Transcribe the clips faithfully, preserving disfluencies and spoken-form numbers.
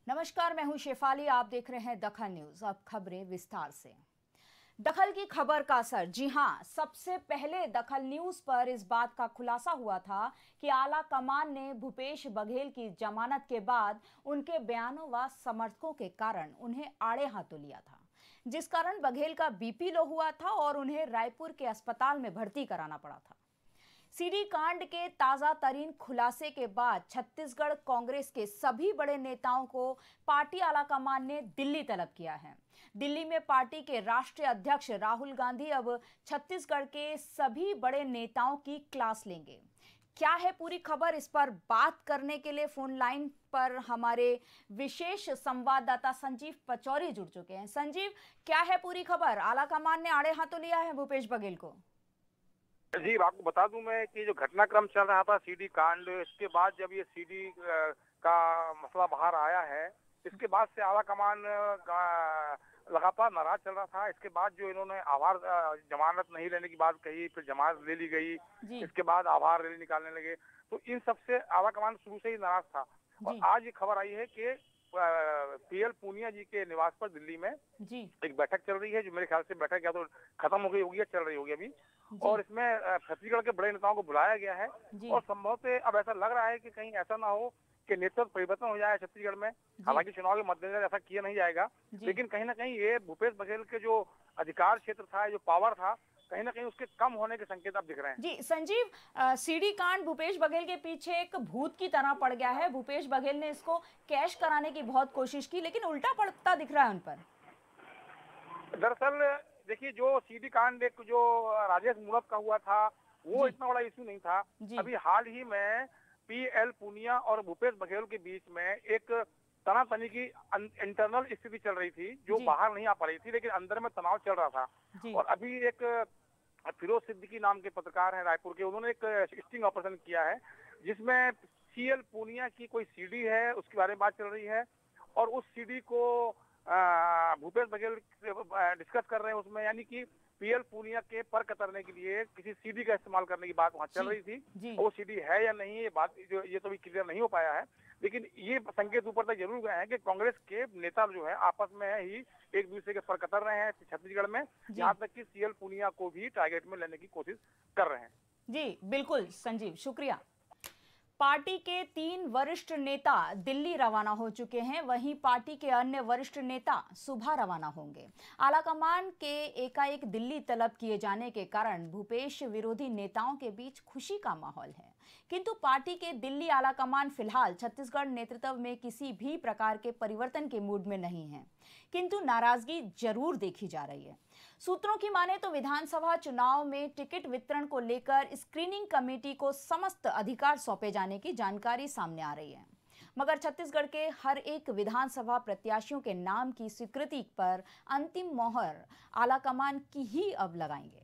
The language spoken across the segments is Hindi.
नमस्कार, मैं हूं शेफाली। आप देख रहे हैं दखल न्यूज। अब खबरें विस्तार से। दखल की खबर का असर, जी हां, सबसे पहले दखल न्यूज पर इस बात का खुलासा हुआ था कि आला कमान ने भूपेश बघेल की जमानत के बाद उनके बयानों व समर्थकों के कारण उन्हें आड़े हाथों लिया था, जिस कारण बघेल का बीपी लो हुआ था और उन्हें रायपुर के अस्पताल में भर्ती कराना पड़ा था। सीडी कांड के ताजा तरीन खुलासे के बाद छत्तीसगढ़ कांग्रेस के सभी बड़े नेताओं को पार्टी आलाकमान ने दिल्ली तलब किया है। दिल्ली में पार्टी के राष्ट्रीय अध्यक्ष राहुल गांधी अब छत्तीसगढ़ के सभी बड़े नेताओं की क्लास लेंगे। क्या है पूरी खबर, इस पर बात करने के लिए फोन लाइन पर हमारे विशेष संवाददाता संजीव पचौरी जुड़ चुके हैं। संजीव, क्या है पूरी खबर? आलाकमान ने आड़े हाथों लिया है भूपेश बघेल को। जी, आपको बता दूं मैं कि जो घटनाक्रम चल रहा था सीडी कांड, इसके बाद जब ये सीडी का मसला बाहर आया है, इसके बाद से आला कमान लगातार नाराज चल रहा था। इसके बाद जो इन्होंने आभार जमानत नहीं लेने की बात कही, फिर जमानत ले ली गई, इसके बाद आभार रैली निकालने लगे, तो इन सबसे आला कमान शुरू से ही नाराज था। और आज ये खबर आई है कि पीएल पूनिया जी के निवास पर दिल्ली में जी एक बैठक चल रही है, जो मेरे ख्याल से बैठक या तो खत्म हो गई होगी या चल रही होगी अभी, और इसमें छत्तीसगढ़ के बड़े नेताओं को बुलाया गया है। और संभव से अब ऐसा लग रहा है कि कहीं ऐसा ना हो कि नेतृत्व परिवर्तन हो जाए छत्तीसगढ़ में। हालांकि चुनाव के मद्देनजर ऐसा किया नहीं जाएगा, लेकिन कहीं ना कहीं ये भूपेश बघेल के जो अधिकार क्षेत्र था, जो पावर था, कहीं ना कहीं उसके कम होने के संकेत अब दिख रहे हैं। जी संजीव, सीडी कांड भूपेश बघेल के पीछे एक भूत की तरह पड़ गया है। भूपेश बघेल ने इसको कैश कराने की बहुत कोशिश की, लेकिन उल्टा पड़ता दिख रहा है उन पर। दरअसल देखिए, जो सीडी कांड एक जो राजेश मूणत का हुआ था, वो इतना बड़ा इश्यू नहीं था। अभी हाल ही में पीएल पूनिया और भूपेश बघेल के बीच में एक तनातनी की इंटरनल स्थिति चल रही थी, जो बाहर नहीं आ पा रही थी, लेकिन अंदर में तनाव चल रहा था। और अभी एक फिरोज सिद्दीकी नाम के पत्रकार हैं रायपुर के, उन्होंने एक स्टिंग ऑपरेशन किया है, जिसमें सीएल पूनिया की कोई सीडी है, उसके बारे में बात चल रही है, और उस सीडी को भूपेश बघेल डिस्कस कर रहे हैं उसमें, यानी कि पीएल पूनिया के पर कतरने के लिए किसी सीडी का इस्तेमाल करने की बात वहां चल रही थी। वो सीडी है या नहीं, ये बात जो ये तो भी क्लियर नहीं हो पाया है, लेकिन ये संकेत ऊपर तक जरूर गए हैं कि कांग्रेस के नेता जो है आपस में ही एक दूसरे के पर कतर रहे हैं छत्तीसगढ़ में, यहाँ तक कि सीएल पूनिया को भी टारगेट में लेने की कोशिश कर रहे हैं। जी बिल्कुल संजीव, शुक्रिया। पार्टी के तीन वरिष्ठ नेता दिल्ली रवाना हो चुके हैं, वहीं पार्टी के अन्य वरिष्ठ नेता सुबह रवाना होंगे। आलाकमान के एकाएक दिल्ली तलब किए जाने के कारण भूपेश विरोधी नेताओं के बीच खुशी का माहौल है, किंतु पार्टी के दिल्ली आलाकमान फिलहाल छत्तीसगढ़ नेतृत्व में किसी भी प्रकार के परिवर्तन के मूड में नहीं है, किंतु नाराजगी जरूर देखी जा रही है। सूत्रों की माने तो विधानसभा चुनाव में टिकट वितरण को लेकर स्क्रीनिंग कमेटी को समस्त अधिकार सौंपे जाने की जानकारी सामने आ रही है, मगर छत्तीसगढ़ के हर एक विधानसभा प्रत्याशियों के नाम की स्वीकृति पर अंतिम मोहर आलाकमान की ही अब लगाएंगे।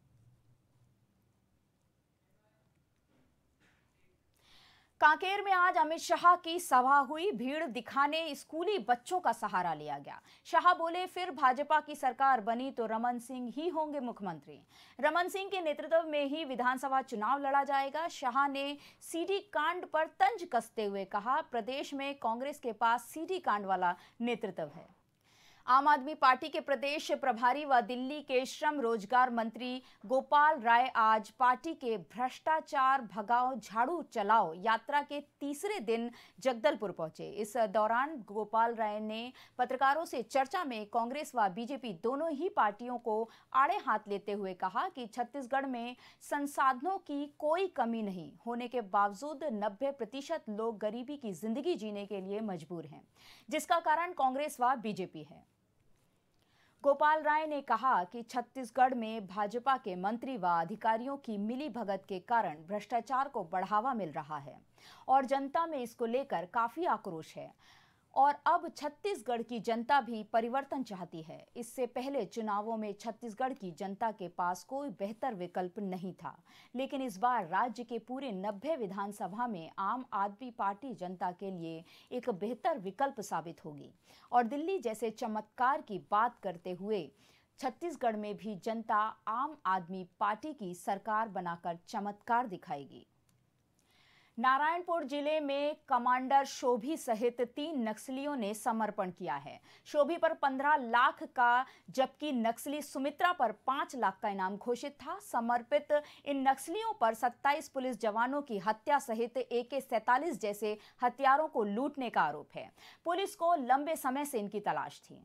कांकेर में आज अमित शाह की सभा हुई। भीड़ दिखाने स्कूली बच्चों का सहारा लिया गया। शाह बोले, फिर भाजपा की सरकार बनी तो रमन सिंह ही होंगे मुख्यमंत्री। रमन सिंह के नेतृत्व में ही विधानसभा चुनाव लड़ा जाएगा। शाह ने सीडी कांड पर तंज कसते हुए कहा, प्रदेश में कांग्रेस के पास सीडी कांड वाला नेतृत्व है। आम आदमी पार्टी के प्रदेश प्रभारी व दिल्ली के श्रम रोजगार मंत्री गोपाल राय आज पार्टी के भ्रष्टाचार भगाओ झाड़ू चलाओ यात्रा के तीसरे दिन जगदलपुर पहुंचे। इस दौरान गोपाल राय ने पत्रकारों से चर्चा में कांग्रेस व बीजेपी दोनों ही पार्टियों को आड़े हाथ लेते हुए कहा कि छत्तीसगढ़ में संसाधनों की कोई कमी नहीं होने के बावजूद नब्बे प्रतिशत लोग गरीबी की जिंदगी जीने के लिए मजबूर हैं, जिसका कारण कांग्रेस व बीजेपी है। गोपाल राय ने कहा कि छत्तीसगढ़ में भाजपा के मंत्री व अधिकारियों की मिली भगत के कारण भ्रष्टाचार को बढ़ावा मिल रहा है और जनता में इसको लेकर काफी आक्रोश है, और अब छत्तीसगढ़ की जनता भी परिवर्तन चाहती है। इससे पहले चुनावों में छत्तीसगढ़ की जनता के पास कोई बेहतर विकल्प नहीं था, लेकिन इस बार राज्य के पूरे नब्बे विधानसभा में आम आदमी पार्टी जनता के लिए एक बेहतर विकल्प साबित होगी, और दिल्ली जैसे चमत्कार की बात करते हुए छत्तीसगढ़ में भी जनता आम आदमी पार्टी की सरकार बनाकर चमत्कार दिखाएगी। नारायणपुर जिले में कमांडर शोभी सहित तीन नक्सलियों ने समर्पण किया है। शोभी पर पंद्रह लाख का जबकि नक्सली सुमित्रा पर पांच लाख का इनाम घोषित था। समर्पित इन नक्सलियों पर सत्ताईस पुलिस जवानों की हत्या सहित ए के सैंतालीस जैसे हथियारों को लूटने का आरोप है। पुलिस को लंबे समय से इनकी तलाश थी।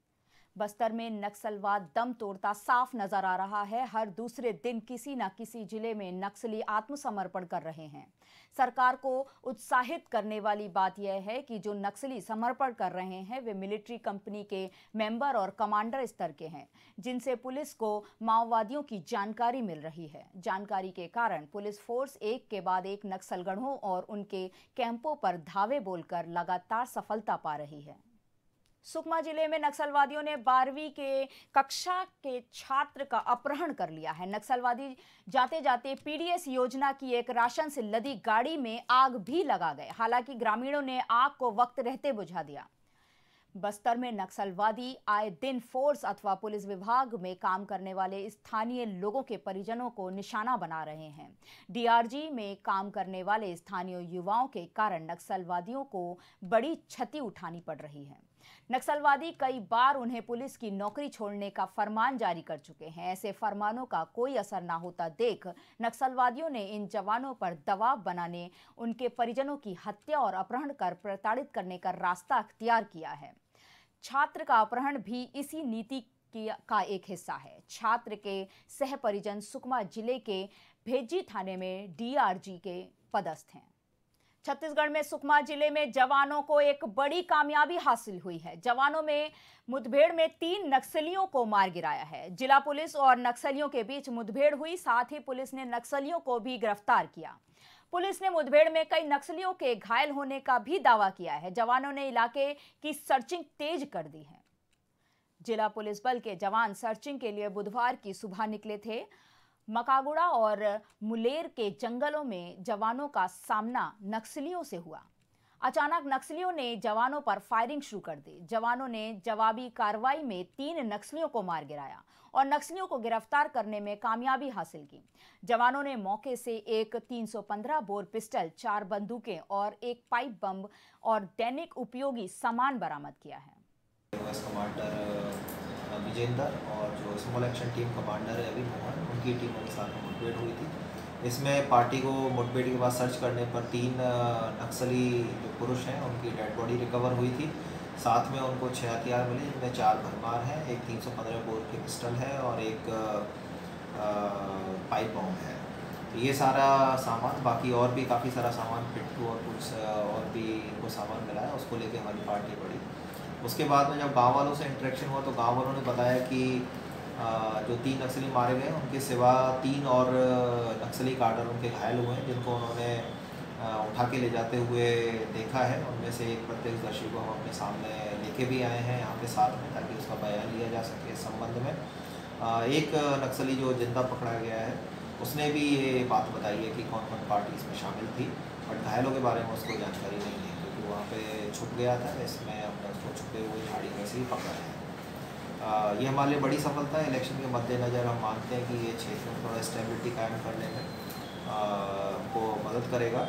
बस्तर में नक्सलवाद दम तोड़ता साफ नजर आ रहा है। हर दूसरे दिन किसी न किसी जिले में नक्सली आत्मसमर्पण कर रहे हैं। सरकार को उत्साहित करने वाली बात यह है कि जो नक्सली समर्पण कर रहे हैं वे मिलिट्री कंपनी के मेंबर और कमांडर स्तर के हैं, जिनसे पुलिस को माओवादियों की जानकारी मिल रही है। जानकारी के कारण पुलिस फोर्स एक के बाद एक नक्सलगढ़ों और उनके कैंपों पर धावे बोलकर लगातार सफलता पा रही है। सुकमा जिले में नक्सलवादियों ने बारहवीं के कक्षा के छात्र का अपहरण कर लिया है। नक्सलवादी जाते जाते पी डी एस योजना की एक राशन से लदी गाड़ी में आग भी लगा गए। हालांकि ग्रामीणों ने आग को वक्त रहते बुझा दिया। बस्तर में नक्सलवादी आए दिन फोर्स अथवा पुलिस विभाग में काम करने वाले स्थानीय लोगों के परिजनों को निशाना बना रहे हैं। डी आर जी में काम करने वाले स्थानीय युवाओं के कारण नक्सलवादियों को बड़ी क्षति उठानी पड़ रही है। नक्सलवादी कई बार उन्हें पुलिस की नौकरी छोड़ने का फरमान जारी कर चुके हैं। ऐसे फरमानों का कोई असर ना होता देख नक्सलवादियों ने इन जवानों पर दबाव बनाने, उनके परिजनों की हत्या और अपहरण कर प्रताड़ित करने का रास्ता अख्तियार किया है। छात्र का अपहरण भी इसी नीति का एक हिस्सा है। छात्र के सह परिजन सुकमा जिले के भेज्जी थाने में डी आर जी के पदस्थ हैं। छत्तीसगढ़ में सुकमा जिले में जवानों को एक बड़ी कामयाबी हासिल हुई है। जवानों में मुठभेड़ में तीन नक्सलियों को मार गिराया है। जिला पुलिस और नक्सलियों के बीच मुठभेड़ हुई, साथ ही पुलिस ने नक्सलियों को भी गिरफ्तार किया। पुलिस ने मुठभेड़ में कई नक्सलियों के घायल होने का भी दावा किया है। जवानों ने इलाके की सर्चिंग तेज कर दी है। जिला पुलिस बल के जवान सर्चिंग के लिए बुधवार की सुबह निकले थे। मकागुड़ा और मुलेर के जंगलों में जवानों का सामना नक्सलियों से हुआ। अचानक नक्सलियों ने जवानों पर फायरिंग शुरू कर दी। जवानों ने जवाबी कार्रवाई में तीन नक्सलियों को मार गिराया और नक्सलियों को गिरफ्तार करने में कामयाबी हासिल की। जवानों ने मौके से एक तीन सौ पंद्रह बोर पिस्टल, चार बंदूकें और एक पाइप बम और दैनिक उपयोगी सामान बरामद किया है। विजेंद्र और जो स्मॉल एक्शन टीम कमांडर है अभी मोहन, उनकी टीमों के साथ मुठभेड़ हुई थी। इसमें पार्टी को मुठभेड़ के बाद सर्च करने पर तीन नक्सली जो पुरुष हैं उनकी डेड बॉडी रिकवर हुई थी। साथ में उनको छः हथियार मिले, जिनमें चार भरमार हैं, एक तीन सौ पंद्रह बोर की पिस्टल है और एक पाइप बम है। तो ये सारा सामान, बाकी और भी काफ़ी सारा सामान, पिट्ठू और कुछ और भी इनको सामान मिला है, उसको लेके हमारी पार्टी बढ़ी। उसके बाद में जब गांव वालों से इंटरेक्शन हुआ तो गांव वालों ने बताया कि जो तीन नक्सली मारे गए उनके सिवा तीन और नक्सली कार्डर उनके घायल हुए हैं, जिनको उन्होंने उठा के ले जाते हुए देखा है। उनमें से एक प्रत्यक्षदर्शी को हम अपने सामने लेके भी आए हैं यहाँ पे साथ में, ताकि उसका बयान लिया जा सके इस संबंध में। एक नक्सली जो जिंदा पकड़ा गया है उसने भी ये बात बताई है कि कौन कौन पार्टी इसमें शामिल थी, बट घायलों के बारे में उसको जानकारी नहीं है क्योंकि वहाँ पे छुप गया था। इसमें हमने उसको छुपे हुए झाड़ी में से ही पकड़ा है। आ, ये हमारे लिए बड़ी सफलता है। इलेक्शन के मद्देनज़र हम मानते हैं कि ये क्षेत्र में थोड़ा स्टेबिलिटी कायम करने में हमको मदद करेगा।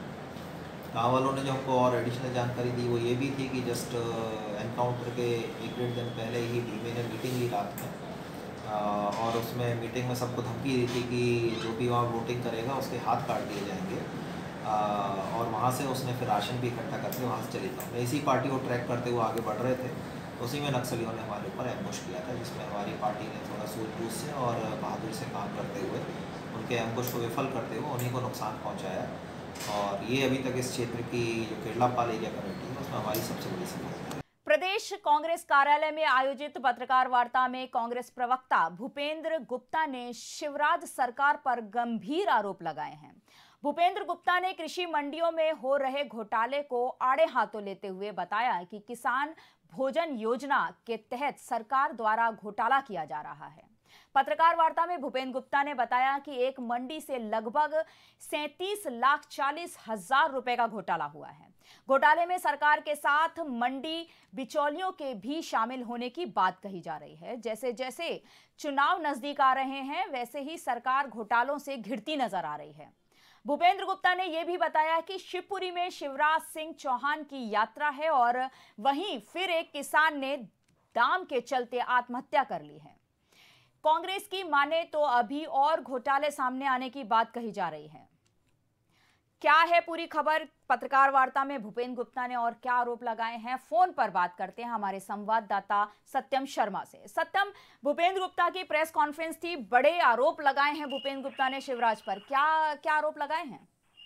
गाँव वालों ने जो हमको और एडिशनल जानकारी दी वो ये भी थी कि जस्ट एनकाउंटर के एक डेढ़ दिन पहले ही डीमे ने मीटिंग ली रात में, आ, और उसमें मीटिंग में सबको धमकी दी थी कि जो भी वहाँ वोटिंग करेगा उसके हाथ काट दिए जाएंगे। आ, और वहाँ से उसने फिर राशन भी इकट्ठा करके वहाँ से चली गई। इसी पार्टी को ट्रैक करते हुए आगे बढ़ रहे थे, उसी में नक्सलियों ने हमारे ऊपर एम्बुश किया था, जिसमें हमारी पार्टी ने थोड़ा सूझबूझ से और बहादुरी से काम करते हुए उनके एम्बुश को विफल करते हुए उन्हीं को नुकसान पहुँचाया। और ये अभी तक इस क्षेत्र की जो केरलापाल एरिया कमेटी है उसमें हमारी सबसे बड़ी सफलता है। प्रदेश कांग्रेस कार्यालय में आयोजित पत्रकार वार्ता में कांग्रेस प्रवक्ता भूपेंद्र गुप्ता ने शिवराज सरकार पर गंभीर आरोप लगाए हैं। भूपेंद्र गुप्ता ने कृषि मंडियों में हो रहे घोटाले को आड़े हाथों लेते हुए बताया कि किसान भोजन योजना के तहत सरकार द्वारा घोटाला किया जा रहा है। पत्रकार वार्ता में भूपेंद्र गुप्ता ने बताया कि एक मंडी से लगभग सैंतीस लाख चालीस हजार रुपए का घोटाला हुआ है। घोटाले में सरकार के साथ मंडी बिचौलियों के भी शामिल होने की बात कही जा रही है। जैसे जैसे चुनाव नजदीक आ रहे हैं वैसे ही सरकार घोटालों से घिरती नजर आ रही है। भूपेंद्र गुप्ता ने यह भी बताया कि शिवपुरी में शिवराज सिंह चौहान की यात्रा है और वहीं फिर एक किसान ने दाम के चलते आत्महत्या कर ली है। कांग्रेस की माने तो अभी और घोटाले सामने आने की बात कही जा रही है। क्या है पूरी खबर, पत्रकार वार्ता में भूपेंद्र गुप्ता ने और क्या आरोप लगाए हैं, फोन पर बात करते हैं हमारे संवाददाता सत्यम शर्मा से। सत्यम, भूपेंद्र गुप्ता की प्रेस कॉन्फ्रेंस थी, बड़े आरोप लगाए हैं भूपेंद्र गुप्ता ने शिवराज पर, क्या क्या आरोप लगाए हैं?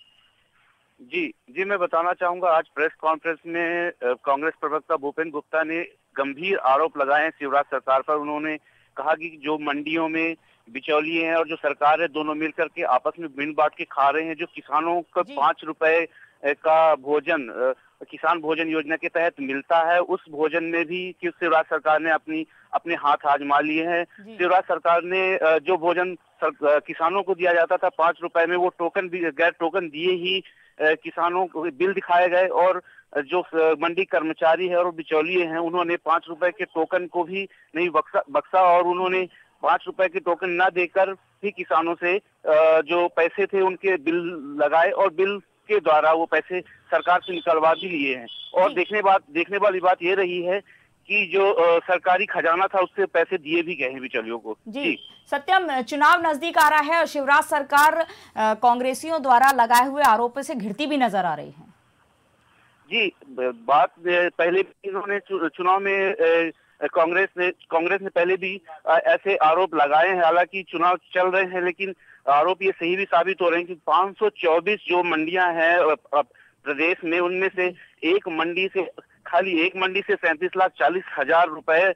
जी जी मैं बताना चाहूंगा, आज प्रेस कॉन्फ्रेंस में कांग्रेस प्रवक्ता भूपेंद्र गुप्ता ने गंभीर आरोप लगाए हैं शिवराज सरकार पर। उन्होंने कहा कि जो मंडियों में बिचौलिए हैं और जो सरकार है, दोनों मिलकर के आपस में मिल बांट के खा रहे हैं। जो किसानों को पांच रुपए का भोजन किसान भोजन योजना के तहत मिलता है, उस भोजन में भी शिवराज सरकार ने अपनी अपने हाथ आजमा लिए हैं। शिवराज सरकार ने जो भोजन किसानों को दिया जाता था पांच रुपए में, वो टोकन भी गैर टोकन दिए ही किसानों को बिल दिखाए गए और जो मंडी कर्मचारी है और बिचौलिए हैं, उन्होंने पांच रुपए के टोकन को भी नहीं बक्सा बक्सा और उन्होंने पांच रुपए के टोकन न देकर भी किसानों से जो पैसे थे उनके बिल लगाए और बिल के द्वारा वो पैसे सरकार से निकलवा भी लिए हैं। और देखने बात देखने वाली बात ये रही है कि जो आ, सरकारी खजाना था उससे पैसे दिए भी गए हैं बिचौलियों को। जी, जी। सत्यम, चुनाव नजदीक आ रहा है और शिवराज सरकार कांग्रेसियों द्वारा लगाए हुए आरोपों से घिरती भी नजर आ रही है। जी, बात पहले इन्होंने चुनाव में कांग्रेस ने कांग्रेस ने पहले भी ऐसे आरोप लगाए हैं। हालांकि चुनाव चल रहे हैं, लेकिन आरोप ये सही भी साबित हो रहे हैं कि पाँच सौ चौबीस जो मंडियां हैं प्रदेश में, उनमें से एक मंडी से खाली एक मंडी से सैंतीस लाख चालीस हजार रुपए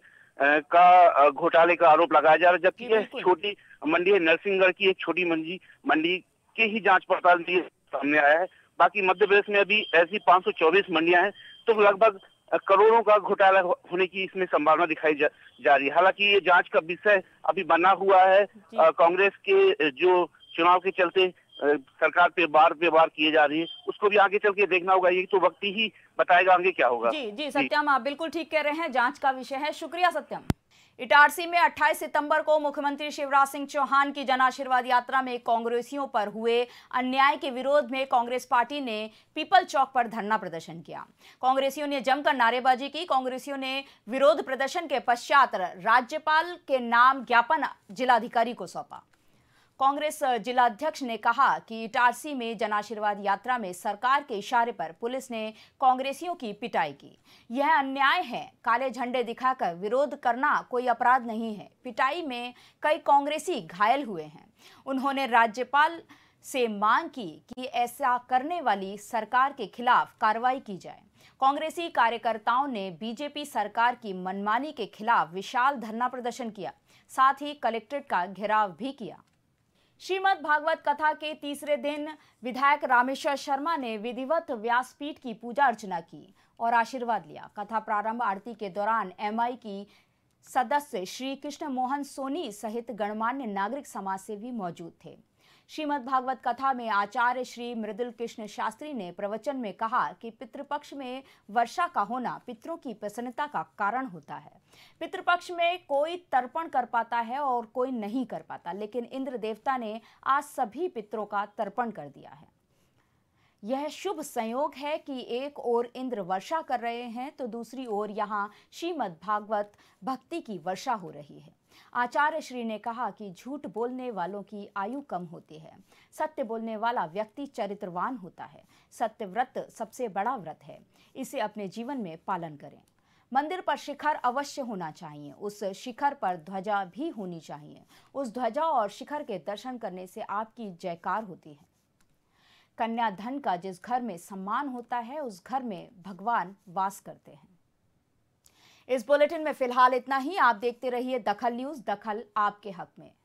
का घोटाले का आरोप लगाया जा रहा है। जबकि यह छोटी मंडी है, नरसिंहगढ़ की एक छोटी मंडी मंडी की ही जांच पड़ताल सामने आया है। बाकी मध्य प्रदेश में अभी ऐसी पाँच सौ चौबीस मंडियां हैं, तो लगभग करोड़ों का घोटाला होने की इसमें संभावना दिखाई जा, जा रही है। हालांकि ये जांच का विषय अभी बना हुआ है। कांग्रेस के जो चुनाव के चलते सरकार पे बार पे बार किए जा रही है, उसको भी आगे चल के देखना होगा। ये तो वक्त ही बताएगा आगे क्या होगा। जी जी सत्यम, आप बिल्कुल ठीक कह रहे हैं, जांच का विषय है। शुक्रिया सत्यम। इटारसी में अट्ठाईस सितंबर को मुख्यमंत्री शिवराज सिंह चौहान की जन आशीर्वाद यात्रा में कांग्रेसियों पर हुए अन्याय के विरोध में कांग्रेस पार्टी ने पीपल चौक पर धरना प्रदर्शन किया। कांग्रेसियों ने जमकर नारेबाजी की। कांग्रेसियों ने विरोध प्रदर्शन के पश्चात राज्यपाल के नाम ज्ञापन जिलाधिकारी को सौंपा। कांग्रेस जिलाध्यक्ष ने कहा कि इटारसी में जन आशीर्वाद यात्रा में सरकार के इशारे पर पुलिस ने कांग्रेसियों की पिटाई की। यह अन्याय है। काले झंडे दिखाकर विरोध करना कोई अपराध नहीं है। पिटाई में कई कांग्रेसी घायल हुए हैं। उन्होंने राज्यपाल से मांग की कि ऐसा करने वाली सरकार के खिलाफ कार्रवाई की जाए। कांग्रेसी कार्यकर्ताओं ने बीजेपी सरकार की मनमानी के खिलाफ विशाल धरना प्रदर्शन किया, साथ ही कलेक्ट्रेट का घेराव भी किया। श्रीमद् भागवत कथा के तीसरे दिन विधायक रामेश्वर शर्मा ने विधिवत व्यासपीठ की पूजा अर्चना की और आशीर्वाद लिया। कथा प्रारंभ आरती के दौरान एमआई की सदस्य श्री कृष्ण मोहन सोनी सहित गणमान्य नागरिक समाज से भी मौजूद थे। श्रीमद् भागवत कथा में आचार्य श्री मृदुल कृष्ण शास्त्री ने प्रवचन में कहा कि पितृपक्ष में वर्षा का होना पितरों की प्रसन्नता का कारण होता है। पितृपक्ष में कोई तर्पण कर पाता है और कोई नहीं कर पाता, लेकिन इंद्र देवता ने आज सभी पितरों का तर्पण कर दिया है। यह शुभ संयोग है कि एक ओर इंद्र वर्षा कर रहे हैं तो दूसरी ओर यहाँ श्रीमद् भागवत भक्ति की वर्षा हो रही है। आचार्य श्री ने कहा कि झूठ बोलने वालों की आयु कम होती है, सत्य बोलने वाला व्यक्ति चरित्रवान होता है। सत्य व्रत सबसे बड़ा व्रत है, इसे अपने जीवन में पालन करें। मंदिर पर शिखर अवश्य होना चाहिए, उस शिखर पर ध्वजा भी होनी चाहिए। उस ध्वजा और शिखर के दर्शन करने से आपकी जयकार होती है। कन्या धन का जिस घर में सम्मान होता है, उस घर में भगवान वास करते हैं। इस बुलेटिन में फिलहाल इतना ही। आप देखते रहिए दखल न्यूज, दखल आपके हक में।